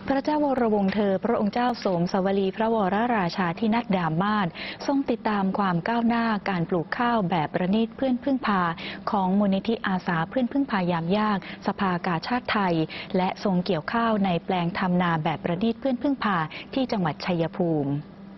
พระเจ้าวรวงศ์เธอพระองค์เจ้าโสมสวลีพระวรราชาธินัดดามาศทรงติดตามความก้าวหน้าการปลูกข้าวแบบประณีตเพื่อนพึ่งพาของมูลนิธิอาสาเพื่อนพึ่งพายามยากสภากาชาดไทยและทรงเกี่ยวข้าวในแปลงทำนาแบบประณีตเพื่อนพึ่งพาที่จังหวัดชัยภูมิ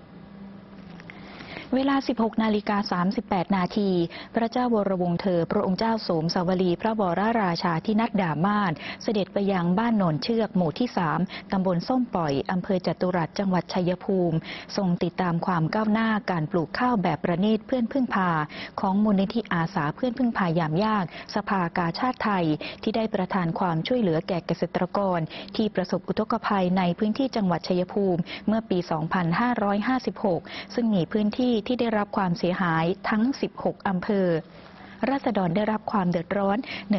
เวลา 16:38 นาทีพระเจ้าวรวงศ์เธอพระองค์เจ้าโสมสวลีพระวรราชาธินัดดามาศเสด็จไปยังบ้านโนนเชือกหมู่ที่ 3 ตำบลส้มปล่อยอำเภอจตุรัสจังหวัดชัยภูมิทรงติดตามความก้าวหน้าการปลูกข้าวแบบประณีตเพื่อนพึ่งพาของมูลนิธิอาสาเพื่อนพึ่งพายามยากสภากาชาดไทยที่ได้ประทานความช่วยเหลือแก่เกษตรกรที่ประสบอุทกภัยในพื้นที่จังหวัดชัยภูมิเมื่อปี 2556 ซึ่งมีพื้นที่ที่ได้รับความเสียหายทั้ง 16 อำเภอราษฎรได้รับความเดือดร้อน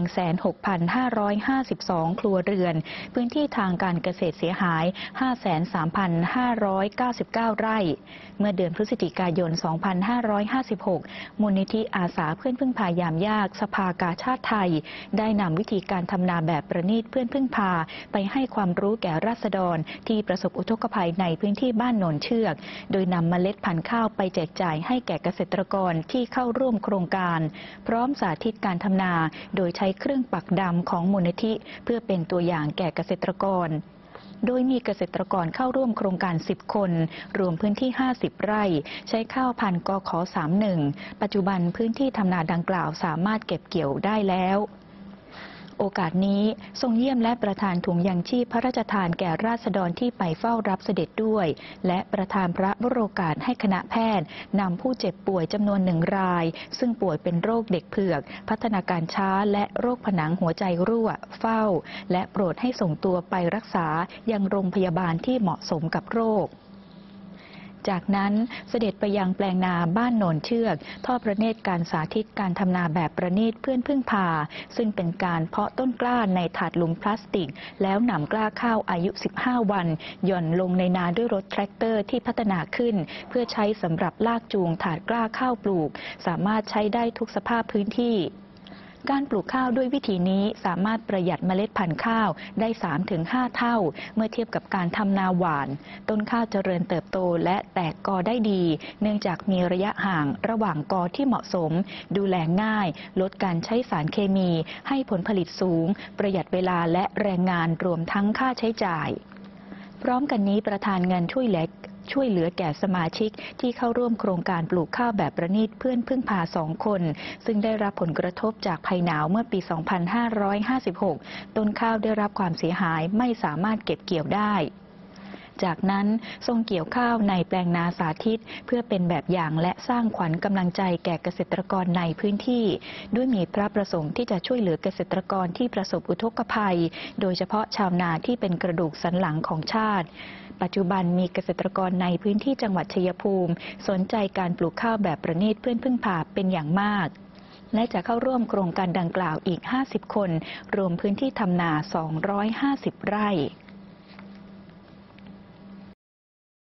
16,552 ครัวเรือนพื้นที่ทางการเกษตรเสียหาย 53,599 ไร่เมื่อเดือนพฤศจิกายน 2556 มูลนิธิอาสาเพื่อนพึ่งพายามยากสภากาชาดไทยได้นำวิธีการทำนาแบบประณีตเพื่อนพึ่งพาไปให้ความรู้แก่ราษฎรที่ประสบอุทกภัยในพื้นที่บ้านโนนเชือกโดยนำเมล็ดพันธุ์ข้าวไปแจกจ่ายให้แก่เกษตรกรที่เข้าร่วมโครงการพร้อมสาธิตการทำนาโดยใช้เครื่องปักดำของมูลนิธิเพื่อเป็นตัวอย่างแก่เกษตรกรโดยมีเกษตรกรเข้าร่วมโครงการ 10 คนรวมพื้นที่ 50 ไร่ใช้ข้าวพันธุ์กข31ปัจจุบันพื้นที่ทำนาดังกล่าวสามารถเก็บเกี่ยวได้แล้วโอกาสนี้ทรงเยี่ยมและประทานถุงยังชีพพระราชทานแก่ราษฎรที่ไปเฝ้ารับเสด็จด้วยและประทานพระวโรกาสให้คณะแพทย์นำผู้เจ็บป่วยจำนวน1 รายซึ่งป่วยเป็นโรคเด็กเผือกพัฒนาการช้าและโรคผนังหัวใจรั่วเฝ้าและโปรดให้ส่งตัวไปรักษายังโรงพยาบาลที่เหมาะสมกับโรคจากนั้นเสด็จไปยังแปลงนาบ้านโนนเชือกทอดพระเนตรการสาธิตการทำนาแบบประณีตเพื่อนพึ่งพาซึ่งเป็นการเพาะต้นกล้าในถาดหลุมพลาสติกแล้วนำกล้าข้าวอายุ 15 วันหย่อนลงในนาด้วยรถแทรกเตอร์ที่พัฒนาขึ้นเพื่อใช้สำหรับลากจูงถาดกล้าข้าวปลูกสามารถใช้ได้ทุกสภาพพื้นที่การปลูกข้าวด้วยวิธีนี้สามารถประหยัดเมล็ดพันธุ์ข้าวได้ 3-5 เท่าเมื่อเทียบกับการทำนาหว่านต้นข้าวเจริญเติบโตและแตกกอได้ดีเนื่องจากมีระยะห่างระหว่างกอที่เหมาะสมดูแลง่ายลดการใช้สารเคมีให้ผลผลิตสูงประหยัดเวลาและแรงงานรวมทั้งค่าใช้จ่ายพร้อมกันนี้ประธานเงินช่วยเหลือแก่สมาชิกที่เข้าร่วมโครงการปลูกข้าวแบบประณีตเพื่อนพึ่งพา2 คนซึ่งได้รับผลกระทบจากภัยหนาวเมื่อปี 2556 ต้นข้าวได้รับความเสียหายไม่สามารถเก็บเกี่ยวได้จากนั้นทรงเกี่ยวข้าวในแปลงนาสาธิตเพื่อเป็นแบบอย่างและสร้างขวัญกำลังใจแก่เกษตรกรในพื้นที่ด้วยมีพระประสงค์ที่จะช่วยเหลือเกษตรกรที่ประสบอุทกภัยโดยเฉพาะชาวนาที่เป็นกระดูกสันหลังของชาติปัจจุบันมีเกษตรกรในพื้นที่จังหวัดชัยภูมิสนใจการปลูกข้าวแบบประณีตเพื่อนพึ่งพาเป็นอย่างมากและจะเข้าร่วมโครงการดังกล่าวอีก 50 คนรวมพื้นที่ทำนา 250 ไร่